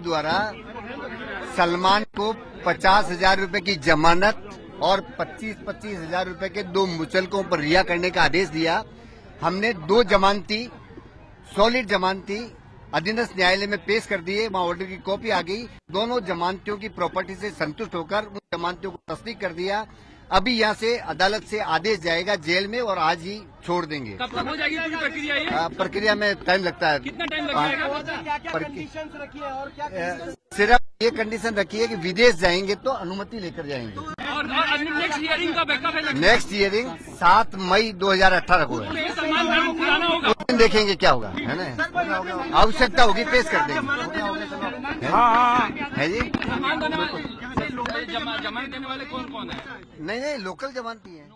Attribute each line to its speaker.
Speaker 1: द्वारा सलमान को 50,000 रुपए की जमानत और 25-25 हजार रुपए के 2 मुचलकों पर रिहा करने का आदेश दिया। हमने 2 जमानती, सॉलिड जमानती अधीनस्थ न्यायालय में पेश कर दिए। वहां ऑर्डर की कॉपी आ गई। दोनों जमानतियों की प्रॉपर्टी से संतुष्ट होकर उन जमानतियों को तस्दीक कर दिया। अभी यहां से अदालत से आदेश जाएगा जेल में और आज ही छोड़ देंगे।
Speaker 2: कब तक हो जाएगी पूरी प्रक्रिया ये?
Speaker 1: प्रक्रिया में टाइम लगता है।
Speaker 2: कितना टाइम लगेगा?
Speaker 3: क्या कंडीशंस रखी है और क्या
Speaker 1: सिर्फ ये कंडीशन रखी है कि विदेश जाएंगे तो अनुमति लेकर जाएंगे।
Speaker 2: और नेक्स्ट हियरिंग कब है?
Speaker 1: नेक्स्ट हियरिंग 7 मई 2018 को है। उस दिन देखेंगे क्या होगा, है ना। आवश्यकता होगी पेश कर देंगे। है जी।
Speaker 2: जमानत देने वाले कौन है?
Speaker 1: नहीं, लोकल जमानती है।